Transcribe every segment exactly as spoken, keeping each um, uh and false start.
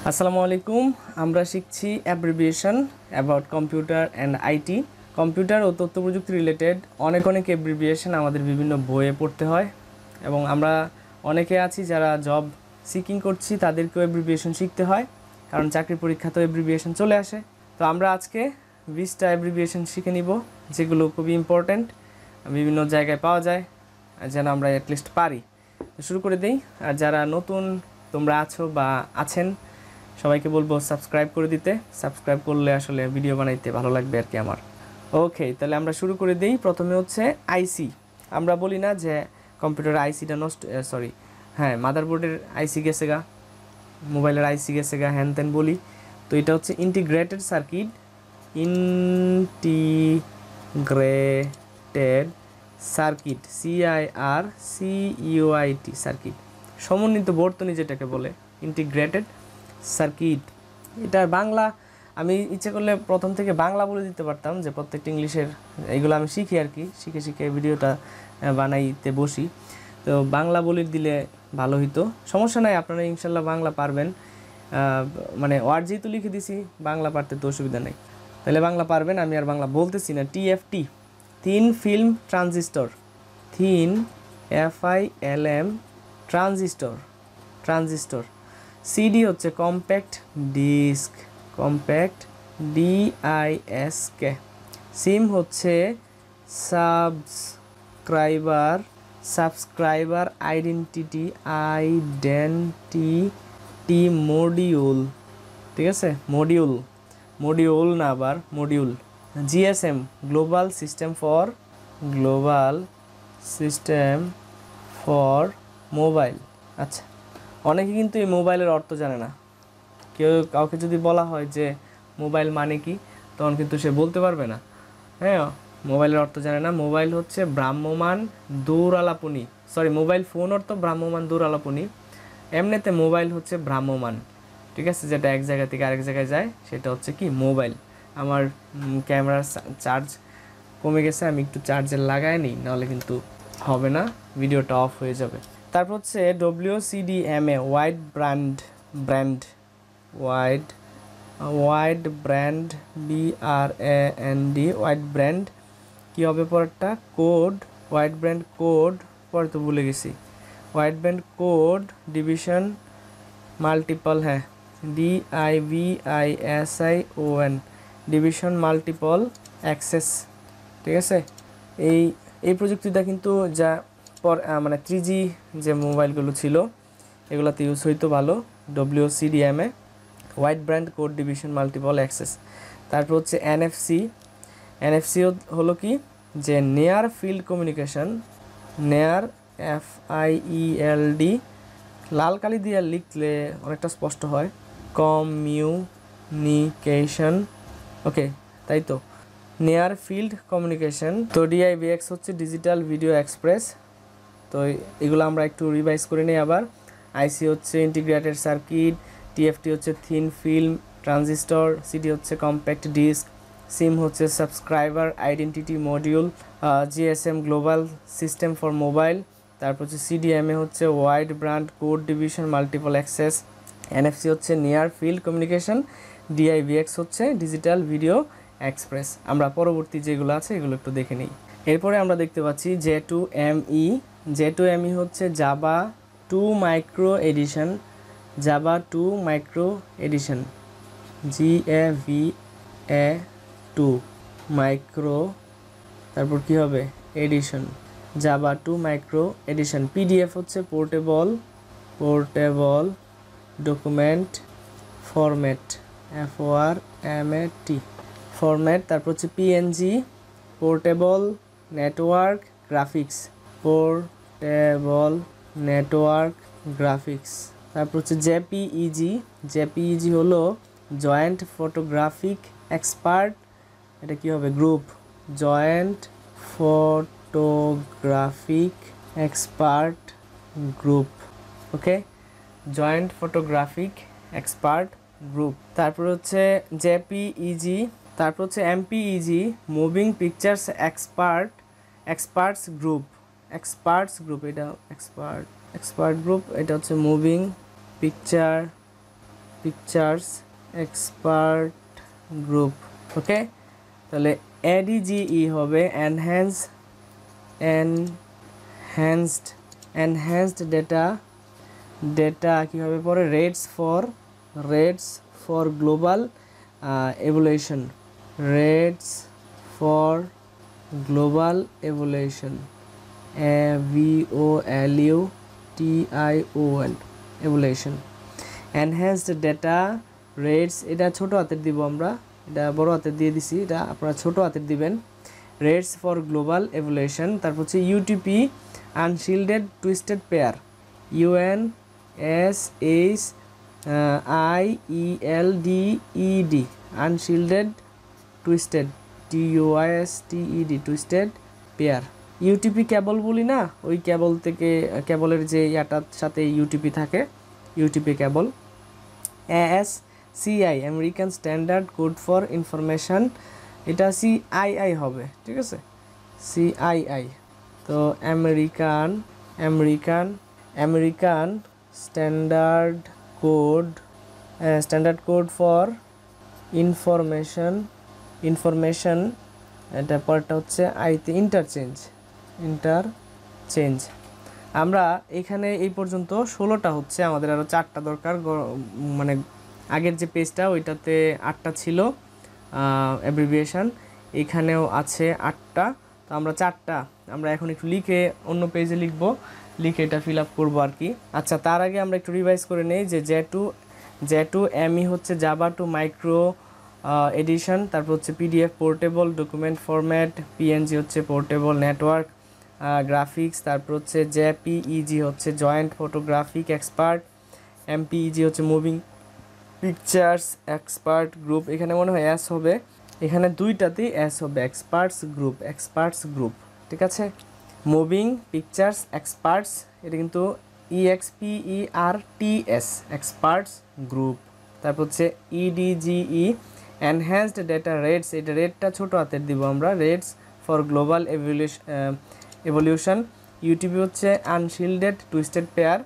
আসসালামু আলাইকুম। আমরা শিখছি abbreviation about computer and IT. Computer ও তথ্য প্রযুক্তি রিলেটেড অনেক অনেক অ্যাব্রিভিয়েশন আমাদের বিভিন্ন বইয়ে পড়তে হয় এবং আমরা অনেকে আছি যারা জব সিকিং করছি, তাদেরকেও অ্যাব্রিভিয়েশন শিখতে হয়, কারণ চাকরি পরীক্ষাতেও অ্যাব্রিভিয়েশন চলে আসে। তো আমরা আজকে বিশটা অ্যাব্রিভিয়েশন শিখে নিব, যেগুলো খুবই ইম্পর্ট্যান্ট, বিভিন্ন জায়গায় পাওয়া যায়, যেন আমরা অ্যাটলিস্ট পারি। শুরু করে দেই। আর যারা নতুন তোমরা আছো বা আছেন, সবাইকে বলবো সাবস্ক্রাইব করে দিতে। সাবস্ক্রাইব করলে আসলে ভিডিও বানাইতে ভালো লাগবে আর কি আমার। ওকে, তাহলে আমরা শুরু করে দিই। প্রথমে হচ্ছে আইসি। আমরা বলি না যে কম্পিউটার আইসিটা নষ্ট, সরি হ্যাঁ মাদারবোর্ডের আইসি গেছে গা, মোবাইলের আইসি গেছে গা, হ্যান ত্যান বলি। তো এটা হচ্ছে integrated circuit, integrated circuit, C I R C U I T circuit, সমন্বিত বর্তনী যেটাকে বলে ইন্টিগ্রেটেড সার্কিট। এটার বাংলা আমি ইচ্ছে করলে প্রথম থেকে বাংলা বলে দিতে পারতাম, যে প্রত্যেকটা ইংলিশের এইগুলো আমি শিখি আর কি, শিখে শিখে ভিডিওটা বানাইতে বসি। তো বাংলা বলে দিলে ভালো হইতো, সমস্যা নাই, আপনারা ইনশাল্লাহ বাংলা পারবেন। মানে ওয়ার্ড যেহেতু লিখে দিছি, বাংলা পারতে তো অসুবিধা নেই, তাহলে বাংলা পারবেন। আমি আর বাংলা বলতেছি না। TFT, thin film transistor, thin F I L M transistor, transistor. CD হচ্ছে compact disk, compact D I S K. SIM হচ্ছে subscriber, subscriber identity, identity module, ঠিক আছে, মডিউল, মডিউল না আবার module. GSM, global system for, global system for mobile. আচ্ছা, অনেকে কিন্তু এই মোবাইলের অর্থ জানে না। কেউ কাউকে যদি বলা হয় যে মোবাইল মানে কি, তখন কিন্তু সে বলতে পারবে না। হ্যাঁ, মোবাইলের অর্থ জানে না। মোবাইল হচ্ছে ভ্রাম্যমান দূর আলাপনী, সরি মোবাইল ফোন অর্থ ভ্রাম্যমান দূর আলাপনী। এমনিতে মোবাইল হচ্ছে ভ্রাম্যমান, ঠিক আছে, যেটা এক জায়গা থেকে আরেক জায়গায় যায়, সেটা হচ্ছে কি মোবাইল। আমার ক্যামেরার চার্জ কমে গেছে, আমি একটু চার্জার লাগাই নিই, নাহলে কিন্তু হবে না, ভিডিওটা অফ হয়ে যাবে। তারপর হচ্ছে WCDMA, wide brand, brand wide, wide brand, B R A N D, wide brand. কী হবে পরেরটা? কোড, ওয়াইড ব্র্যান্ড কোড, পরে তো ভুলে গেছি। Wide brand code division multiple, হ্যাঁ D I V I S I O N, division multiple access, ঠিক আছে। এই এই প্রযুক্তিটা কিন্তু যা পর মানে থ্রি জি যে মোবাইলগুলো ছিল এগুলোতে ইউজ হইতো ভালো। WCDMA, wide brand code division multiple access. তারপর হচ্ছে এনএফসি। এনএফসি হলো কি, যে near field communication, near F I E L D, লাল কালি দিয়ে লিখলে অনেকটা স্পষ্ট হয়, কমিউনিকেশন, ওকে তাই তো, নেয়ার ফিল্ড কমিউনিকেশন। তো ডিআইভিএক্স হচ্ছে ডিজিটাল ভিডিও এক্সপ্রেস। তো এগুলো আমরা একটু রিভাইজ করে নিই আবার। আইসি হচ্ছে ইন্টিগ্রেটেড সার্কিট, টিএফটি হচ্ছে থিন ফিল্ম ট্রানজিস্টর, সিডি হচ্ছে কম্প্যাক্ট ডিস্ক, সিম হচ্ছে subscriber identity module, GSM global system for mobile, তারপর হচ্ছে সিডিএমএ হচ্ছে wide brand code division multiple access, NFC হচ্ছে নিয়ার ফিল্ড কমিউনিকেশন, ডিআইভিএক্স হচ্ছে digital video express. আমরা পরবর্তী যেগুলো আছে এগুলো একটু দেখে নিই। এরপরে আমরা দেখতে পাচ্ছি J two M E. J two M E হচ্ছে Java two micro edition, Java two micro edition, G A V A two micro, তারপর কি হবে edition, Java two micro edition. PDF হচ্ছে portable, portable document format, F O R M A T format. তারপর হচ্ছে PNG, portable network graphics, portable network graphics. তারপর হচ্ছে JPEG, JPEG হলো joint photographic expert, এটা কি হবে group, joint photographic expert group, okay, joint photographic expert group. তারপর হচ্ছে জেপিইজি। তারপর হচ্ছে MPEG, moving pictures expert, experts group, experts group, এটা এক্সপার্ট, এক্সপার্ট গ্রুপ, এটা হচ্ছে moving picture pictures expert group. Okay, তাহলে এডিজিই হবে enhance enhanced enhanced data data কীভাবে পড়ে rates for rates for global evolution rates for global evolution E V O L U T I O N evolution. Enhanced data rates, এটা ছোট হাতের দিব আমরা, এটা বড় হাতের দিয়ে দিছি, এটা আপনারা ছোট হাতের দিবেন। রেটস ফর গ্লোবাল এভুলেশন, তারপর হচ্ছে UTP unshielded twisted pair U N S H I E L D E D unshielded twisted T U I S T E D twisted pair. UTP cable বলি না, ওই কেবল থেকে কেবলের যে ইয়াটার সাথে ইউটিপি থাকে, UTP cable. A S C I american standard code for information, এটা C I I হবে, ঠিক আছে, সিআইআই। তো american american american standard code standard code for information information এটা পরটা হচ্ছে আইতে ইন্টারচেঞ্জ ইন্টারচেঞ্জ। আমরা এখানে এই পর্যন্ত ষোলোটা হচ্ছে, আমাদের আরও চারটা দরকার, মানে আগের যে পেজটা ওইটাতে আটটা ছিল অ্যাব্রিভিয়েশন, এখানেও আছে আটটা, তো আমরা চারটা আমরা এখন একটু লিখে অন্য পেজে লিখব, লিখে এটা ফিল আপ করবো আর কি। আচ্ছা, তার আগে আমরা একটু রিভাইজ করে নেই যে J two J two M E হচ্ছে জাভা টু মাইক্রো এডিশন, তারপর হচ্ছে PDF portable document format, PNG হচ্ছে পোর্টেবল নেটওয়ার্ক গ্রাফিক্স, তারপর হচ্ছে জেপিইজি হচ্ছে জয়েন্ট ফটোগ্রাফিক এক্সপার্ট, এমপিইজি হচ্ছে মুভিং পিকচার্স এক্সপার্ট গ্রুপ, এখানে মনে হয় এস হবে, এখানে দুইটাতেই এস হবে, এক্সপার্টস গ্রুপ এক্সপার্টস গ্রুপ, ঠিক আছে। মুভিং পিকচার্স এক্সপার্টস, এটা কিন্তু E X P E R T S experts group. তারপর হচ্ছে ইডিজিই এনহ্যান্সড ডেটা রেটস, এটা রেটটা ছোট হাতের দিব আমরা, rates for global evolution evolution. UTP হচ্ছে আনশিল্ডেড টুইস্টেড পেয়ার।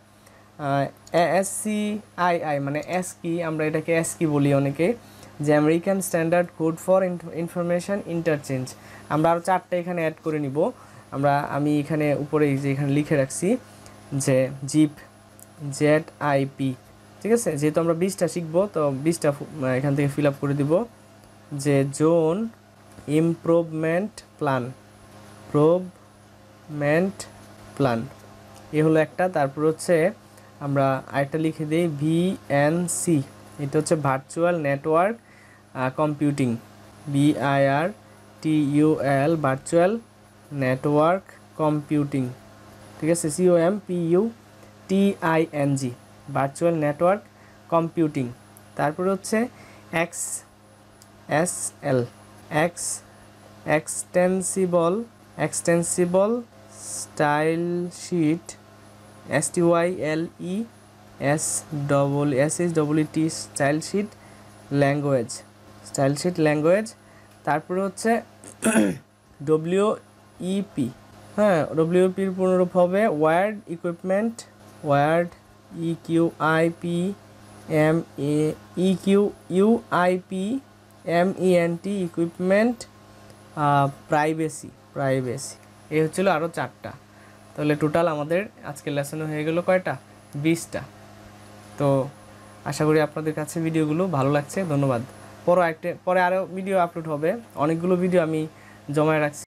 এএসসিআইআই মানে এস কি, আমরা এটাকে এস কি বলি অনেকে, যে American standard code for information interchange. আমরা আরও চারটে এখানে অ্যাড করে নিব আমরা, আমি এখানে উপরে যে এখানে লিখে রাখছি যে জিপ জেড আইপি, ঠিক আছে, যেহেতু আমরা বিশটা শিখবো তো বিশটা এখান থেকে ফিল আপ করে দিব। যে zone improvement plan improvement plan এ হলো একটা। তারপর হচ্ছে আমরা আরেকটা লিখে দিই ভিএনসি, এটা হচ্ছে virtual network computing, B I R T U L virtual network computing, ঠিক আছে, C O M P U T I N G virtual network computing. তারপর হচ্ছে X S L X extensible extensible style sheet S T Y L E S double S S double E T style sheet language style sheet language. তারপরে হচ্ছে W E P, হ্যাঁ ডব্লিউপির পুনরূপ হবে word equipment word E Q I P M A E Q U I P M E N T equipment privacy privacy এই হচ্ছিল আরও চারটা। তাহলে টোটাল আমাদের আজকের লেসনে হয়ে গেল কয়টা, বিশটা। তো আশা করি আপনাদের কাছে ভিডিওগুলো ভালো লাগছে, ধন্যবাদ। পরে একটা পরে আরও ভিডিও আপলোড হবে, অনেকগুলো ভিডিও আমি জমায় রাখছি।